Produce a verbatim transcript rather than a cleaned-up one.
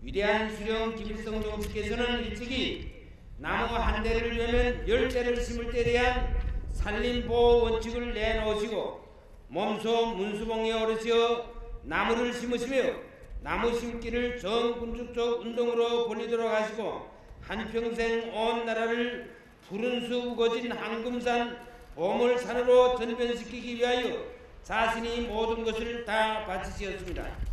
위대한 수령 김일성 동지께서는 일찍이 나무 한 대를 베면 열 대를 심을 때에 대한 산림보호 원칙을 내놓으시고 몸소 문수봉에 오르시어 나무를 심으시며 나무 심기를 전군주적 운동으로 벌리도록 하시고 한평생 온 나라를 푸른 수 우거진 황금산 보물산으로 전변시키기 위하여 자신이 모든 것을 다 바치시었습니다.